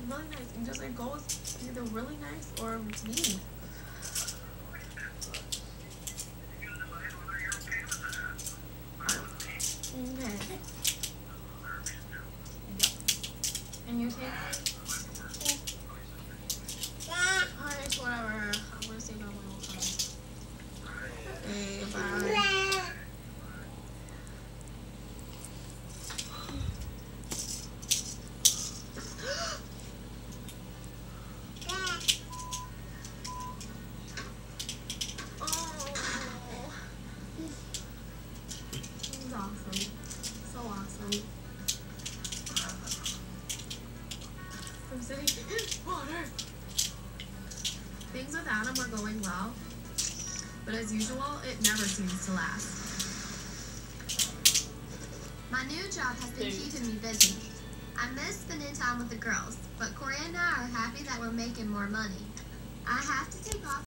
really nice. And just it goes either really nice or mean. Okay. And you take alright, whatever. I'm gonna say no my whole time. Okay, bye. Awesome. So awesome. I'm sitting in water. Things with Adam are going well, but as usual, it never seems to last. My new job has been keeping me busy. I miss spending time with the girls, but Corey and I are happy that we're making more money. I have to take off